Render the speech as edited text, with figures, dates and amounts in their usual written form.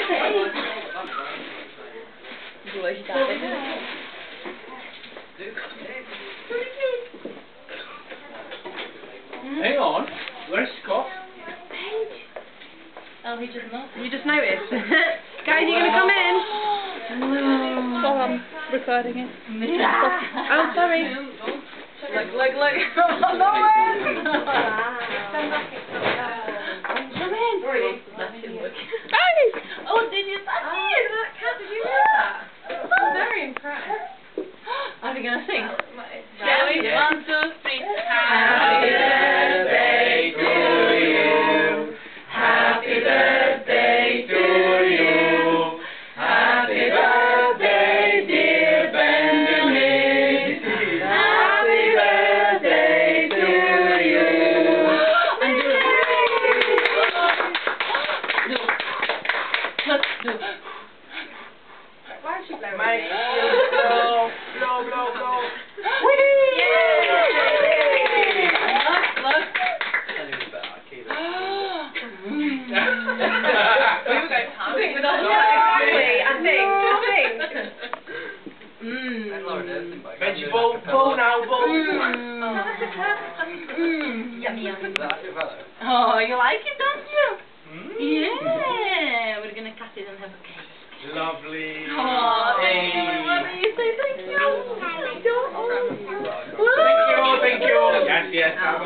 Hang on, where's Scott? Oh, he just noticed. You just noticed. Guys, you gonna come in? Oh, I'm recording it. Oh, sorry. Look. No way! Come in. Oh, did you touch it? Did you hear that? I'm very impressed. Are we gonna sing? Shall we? 1, 2, 3. Happy birthday to you. Happy birthday to you. Happy birthday, dear Benjamin. Happy birthday to you. Let's do it. Why is she blowing? Mate, blow. Yay! Look. Benji, ball now. Yummy. Oh, you like it, don't you? Yeah. We're gonna cut it and have a cake. Lovely. Oh, thank you, my mother. You say thank you. Thank you. Yes.